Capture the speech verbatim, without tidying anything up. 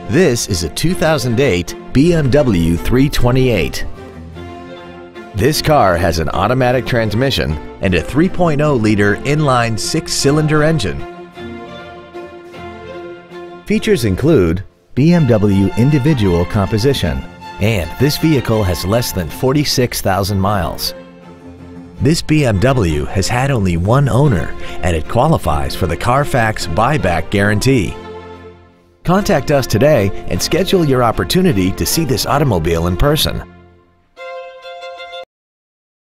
This is a two thousand eight B M W three twenty-eight. This car has an automatic transmission and a three point oh liter inline six-cylinder engine. Features include B M W individual composition, and this vehicle has less than forty-six thousand miles. This B M W has had only one owner, and it qualifies for the Carfax buyback guarantee. Contact us today and schedule your opportunity to see this automobile in person.